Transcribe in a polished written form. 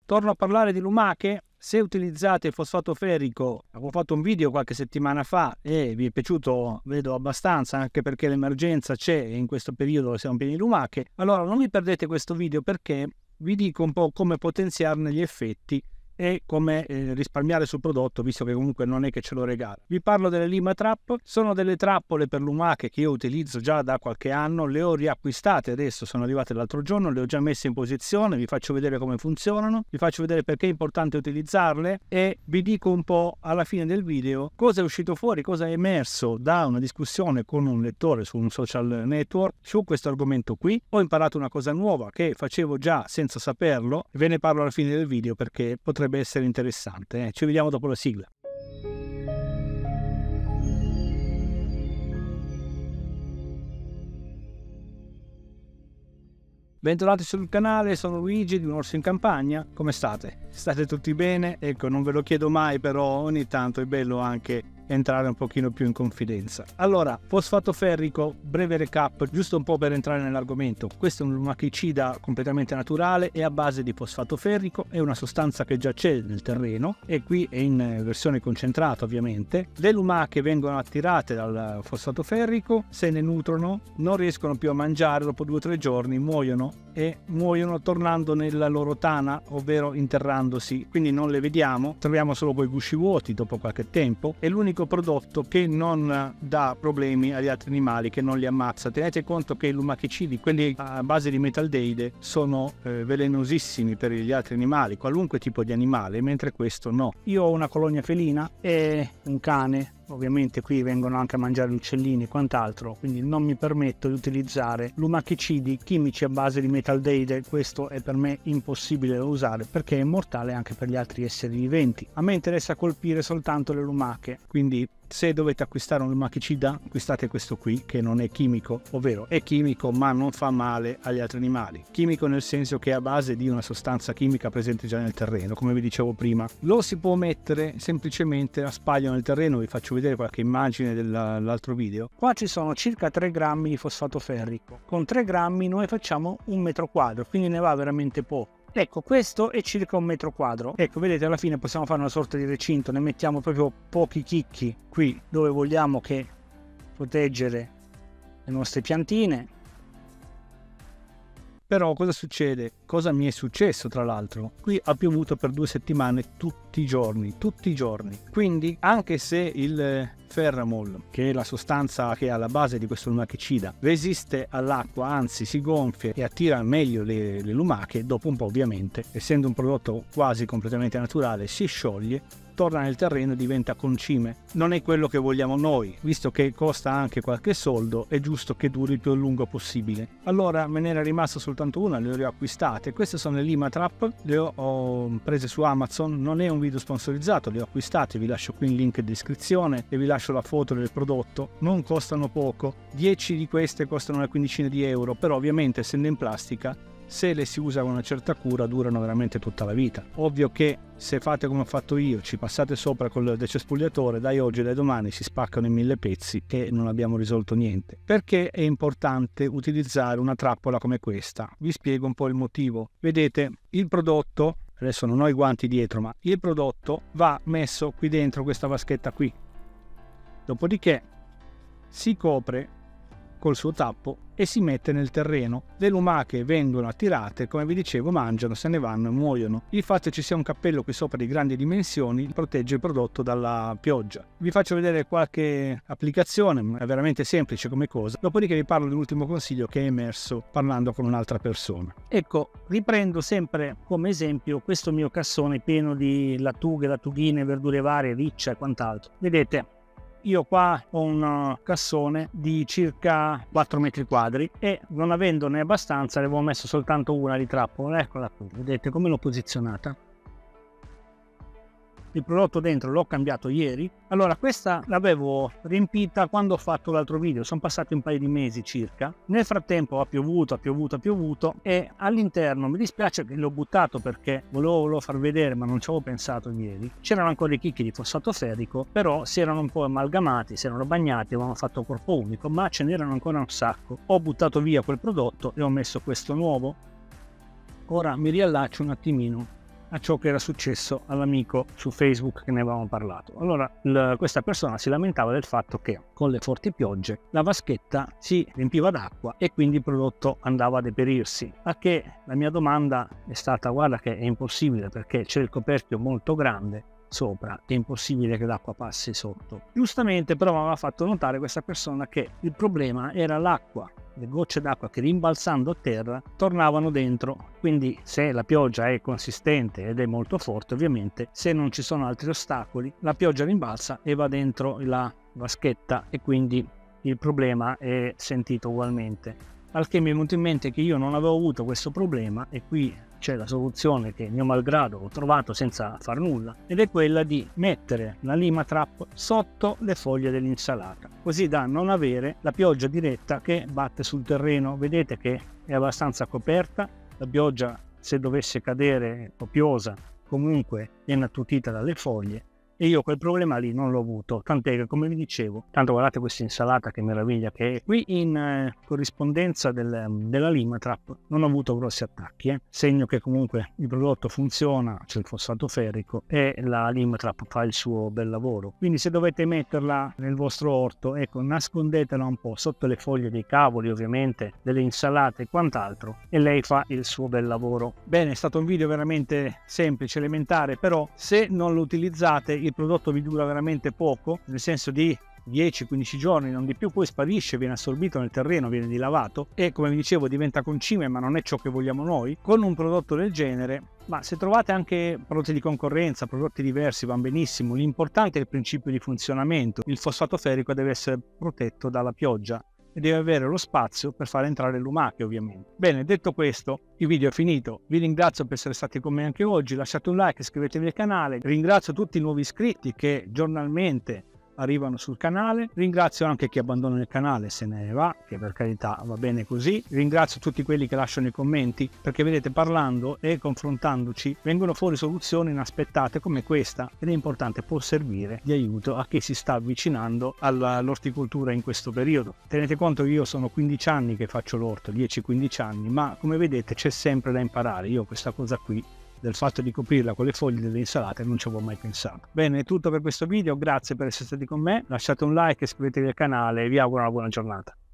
Torno a parlare di lumache. Se utilizzate il fosfato ferrico, avevo fatto un video qualche settimana fa e vi è piaciuto, vedo abbastanza, anche perché l'emergenza c'è e in questo periodo siamo pieni di lumache, allora non vi perdete questo video perché vi dico un po' come potenziarne gli effetti e come risparmiare sul prodotto, visto che comunque non è che ce lo regala. Vi parlo delle Lima Trap, sono delle trappole per lumache che io utilizzo già da qualche anno, le ho riacquistate adesso, sono arrivate l'altro giorno, le ho già messe in posizione, vi faccio vedere come funzionano, vi faccio vedere perché è importante utilizzarle e vi dico un po' alla fine del video cosa è uscito fuori, cosa è emerso da una discussione con un lettore su un social network su questo argomento qui. Ho imparato una cosa nuova che facevo già senza saperlo, ve ne parlo alla fine del video perché potrebbe essere interessante. Ci vediamo dopo la sigla. Bentornati sul canale, sono Luigi di Un Orso in Campagna. Come state? State tutti bene? Ecco, non ve lo chiedo mai, però ogni tanto è bello anche entrare un pochino più in confidenza. Allora, fosfato ferrico, breve recap, giusto un po' per entrare nell'argomento. Questo è un lumachicida completamente naturale, è a base di fosfato ferrico, è una sostanza che già c'è nel terreno e qui è in versione concentrata ovviamente. Le lumache vengono attirate dal fosfato ferrico, se ne nutrono, non riescono più a mangiare, dopo 2 o 3 giorni muoiono e muoiono tornando nella loro tana, ovvero interrandosi, quindi non le vediamo, troviamo solo poi gusci vuoti dopo qualche tempo. È l'unico prodotto che non dà problemi agli altri animali, che non li ammazza. Tenete conto che i lumachicidi, quelli a base di metaldeide, sono velenosissimi per gli altri animali, qualunque tipo di animale, mentre questo no. Io ho una colonia felina e un cane. Ovviamente qui vengono anche a mangiare uccellini e quant'altro, quindi non mi permetto di utilizzare lumachicidi chimici a base di metaldeide. Questo è per me impossibile da usare perché è mortale anche per gli altri esseri viventi. A me interessa colpire soltanto le lumache, quindi se dovete acquistare un lumachicida, acquistate questo qui che non è chimico, ovvero è chimico ma non fa male agli altri animali. Chimico nel senso che è a base di una sostanza chimica presente già nel terreno, come vi dicevo prima. Lo si può mettere semplicemente a spaglio nel terreno, vi faccio vedere qualche immagine dell'altro video. Qua ci sono circa 3 grammi di fosfato ferrico. Con 3 grammi noi facciamo 1 metro quadro, quindi ne va veramente poco. Ecco, questo è circa 1 metro quadro. Ecco, vedete, alla fine possiamo fare una sorta di recinto, ne mettiamo proprio pochi chicchi qui dove vogliamo che proteggere le nostre piantine. Però cosa succede? Cosa mi è successo tra l'altro? Qui ha piovuto per 2 settimane tutti i giorni. Quindi anche se il Ferramol, che è la sostanza che è alla base di questo lumachicida, resiste all'acqua, anzi si gonfia e attira meglio le lumache, dopo un po' ovviamente, essendo un prodotto quasi completamente naturale, si scioglie, torna nel terreno e diventa concime. Non è quello che vogliamo noi, visto che costa anche qualche soldo, è giusto che duri il più a lungo possibile. Allora me ne era rimasta soltanto una, le ho riacquistate. Queste sono le Lima Trap, le ho prese su Amazon, non è un video sponsorizzato, le ho acquistate, vi lascio qui il link in descrizione e vi lascio la foto del prodotto. Non costano poco, 10 di queste costano una quindicina di euro, però ovviamente essendo in plastica, se le si usa con una certa cura durano veramente tutta la vita. Ovvio che se fate come ho fatto io, ci passate sopra col decespugliatore, dai oggi e dai domani si spaccano in 1000 pezzi e non abbiamo risolto niente. Perché è importante utilizzare una trappola come questa? Vi spiego un po' il motivo. Vedete, il prodotto, adesso non ho i guanti dietro, ma il prodotto va messo qui dentro questa vaschetta qui. Dopodiché si copre col suo tappo e si mette nel terreno. Le lumache vengono attirate, come vi dicevo, mangiano, se ne vanno e muoiono. Il fatto che ci sia un cappello qui sopra di grandi dimensioni protegge il prodotto dalla pioggia. Vi faccio vedere qualche applicazione, è veramente semplice come cosa, dopodiché vi parlo dell'ultimo consiglio che è emerso parlando con un'altra persona. Ecco, riprendo sempre come esempio questo mio cassone pieno di lattughe, lattughine, verdure varie, riccia e quant'altro. Vedete, io qua ho un cassone di circa 4 metri quadri e non avendone abbastanza ne avevo messo soltanto una di trappola. Eccola qui, vedete come l'ho posizionata. Il prodotto dentro l'ho cambiato ieri. Allora, questa l'avevo riempita quando ho fatto l'altro video, sono passati un paio di mesi circa. Nel frattempo ha piovuto e all'interno, mi dispiace che l'ho buttato perché volevo far vedere ma non ci avevo pensato ieri, c'erano ancora i chicchi di fosfato ferrico, però si erano un po' amalgamati, si erano bagnati, avevano fatto corpo unico, ma ce n'erano ancora un sacco. Ho buttato via quel prodotto e ho messo questo nuovo. Ora mi riallaccio un attimino a ciò che era successo all'amico su Facebook che ne avevamo parlato. Allora questa persona si lamentava del fatto che con le forti piogge la vaschetta si riempiva d'acqua e quindi il prodotto andava a deperirsi, a che la mia domanda è stata: guarda che è impossibile, perché c'è il coperchio molto grande sopra, è impossibile che l'acqua passi sotto. Giustamente però mi aveva fatto notare questa persona che il problema era l'acqua, le gocce d'acqua che rimbalzando a terra tornavano dentro. Quindi se la pioggia è consistente ed è molto forte, ovviamente se non ci sono altri ostacoli la pioggia rimbalza e va dentro la vaschetta e quindi il problema è sentito ugualmente. Al che mi è venuto in mente che io non avevo avuto questo problema, e qui c'è la soluzione che mio malgrado ho trovato senza far nulla, ed è quella di mettere la Limatrap sotto le foglie dell'insalata, così da non avere la pioggia diretta che batte sul terreno. Vedete che è abbastanza coperta, la pioggia, se dovesse cadere copiosa, comunque viene attutita dalle foglie, e io quel problema lì non l'ho avuto, tant'è che, come vi dicevo, tanto guardate questa insalata che meraviglia che è, qui in corrispondenza della Limatrap non ho avuto grossi attacchi, segno che comunque il prodotto funziona, c'è il fosfato ferrico e la Limatrap fa il suo bel lavoro. Quindi se dovete metterla nel vostro orto, ecco, nascondetela un po' sotto le foglie dei cavoli, ovviamente, delle insalate e quant'altro, e lei fa il suo bel lavoro. Bene, è stato un video veramente semplice, elementare, però se non lo utilizzate il prodotto vi dura veramente poco, nel senso di 10-15 giorni, non di più, poi sparisce, viene assorbito nel terreno, viene dilavato e, come vi dicevo, diventa concime, ma non è ciò che vogliamo noi. Con un prodotto del genere, ma se trovate anche prodotti di concorrenza, prodotti diversi, va benissimo, l'importante è il principio di funzionamento. Il fosfato ferrico deve essere protetto dalla pioggia e deve avere lo spazio per far entrare lumache, ovviamente. Bene, detto questo, il video è finito. Vi ringrazio per essere stati con me anche oggi, lasciate un like, iscrivetevi al canale. Ringrazio tutti i nuovi iscritti che giornalmente arrivano sul canale, ringrazio anche chi abbandona il canale e se ne va, che per carità va bene così, ringrazio tutti quelli che lasciano i commenti, perché vedete, parlando e confrontandoci vengono fuori soluzioni inaspettate come questa, ed è importante, può servire di aiuto a chi si sta avvicinando all'orticoltura in questo periodo. Tenete conto che io sono 15 anni che faccio l'orto, 10-15 anni, ma come vedete c'è sempre da imparare. Io questa cosa qui del fatto di coprirla con le foglie delle insalate non ci avevo mai pensato. Bene, è tutto per questo video, grazie per essere stati con me, lasciate un like, iscrivetevi al canale e vi auguro una buona giornata.